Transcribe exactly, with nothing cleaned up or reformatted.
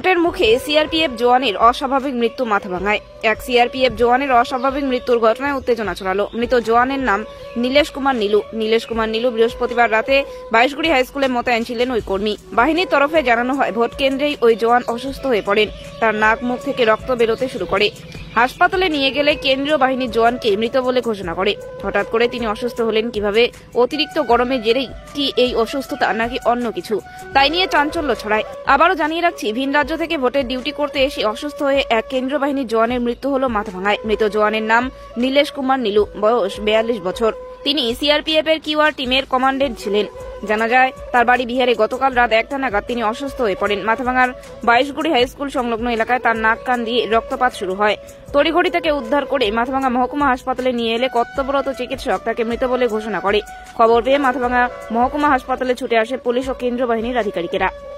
ভোটের মুখে সিআরপিএফ জওয়ানের অস্বাভাবিক মৃত্যু মাথাভাঙায়। এক সিআরপিএফ জওয়ানের অস্বাভাবিক মৃত্যুর ঘটনায় উত্তেজনা ছড়ালো। মৃত জওয়ানের নাম নীলেশ কুমার নীলু। নীলেশ কুমার নীলু বৃহস্পতিবার রাতে বাইশগুড়ি হাইস্কুলে মোতায়েন ছিলেন ওই কর্মী। বাহিনীর তরফে জানানো হয়, ভোট কেন্দ্রেই ওই জওয়ান অসুস্থ হয়ে পড়েন। তার নাক মুখ থেকে রক্ত বেরোতে শুরু করে। হাসপাতালে নিয়ে গেলে কেন্দ্রীয় বাহিনীর জওয়ানকে মৃত বলে ঘোষণা করে। হঠাৎ করে তিনি অসুস্থ হলেন কিভাবে? অতিরিক্ত গরমে জেরেই কি এই অসুস্থতা নাকি অন্য কিছু? তাই নিয়ে চাঞ্চল্য ছড়ায়। আবারও জানিয়ে রাখছি, ভিন রাজ্য থেকে ভোটের ডিউটি করতে এসে অসুস্থ হয়ে এক কেন্দ্রীয় বাহিনীর জওয়ানের মৃত্যু হল মাথাভাঙায়। মৃত জওয়ানের নাম নীলেশ কুমার নীলু, বয়স বিয়াল্লিশ বছর। তিনি সিআরপিএফ এর কিউআর টিমের কমান্ডেন্ট ছিলেন। জানা যায়, তার বাড়ি বিহারে। গতকাল রাত একটা নাগাদ তিনি অসুস্থ হয়ে পড়েন। মাথাভাঙার বাইশগুড়ি হাইস্কুল সংলগ্ন এলাকায় তার নাক কান দিয়ে রক্তপাত শুরু হয়। তড়িঘড়ি তাকে উদ্ধার করে মাথাভাঙা মহকুমা হাসপাতালে নিয়ে এলে কর্তব্যরত চিকিৎসক তাকে মৃত বলে ঘোষণা করে। খবর পেয়ে মাথাভাঙা মহকুমা হাসপাতালে ছুটে আসে পুলিশ ও কেন্দ্রীয় বাহিনীর আধিকারিকেরা।